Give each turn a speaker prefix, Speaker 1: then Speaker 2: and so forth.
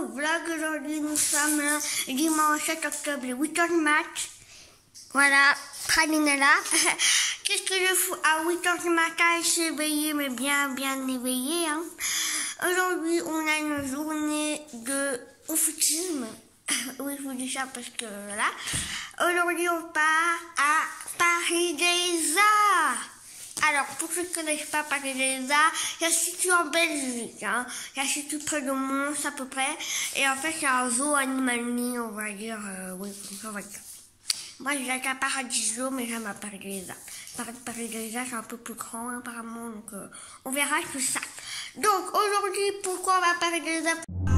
Speaker 1: vlog. Aujourd'hui, nous sommes le dimanche 7 octobre, 8h du mat. Voilà, Praline est là. Qu'est-ce que je fous à 8h du matin? Elle s'est éveillée, mais bien éveillée. Hein. Aujourd'hui, on a une journée de oufisme. Oui, je vous dis ça parce que voilà. Aujourd'hui, on part à Paris des Arts. Alors, pour ceux qui ne connaissent pas Paris des Arts, ça se situe en Belgique. Hein. Ça se situe près de Mons à peu près. Et en fait, c'est un zoo animalier, on va dire. Oui, on va dire. Moi, j'ai été à Paradiso, mais j'aime à Paris des Arts. Paris des Arts, c'est un peu plus grand, apparemment. Donc, on verra tout ça. Donc, aujourd'hui, pourquoi on va à Paris des Arts?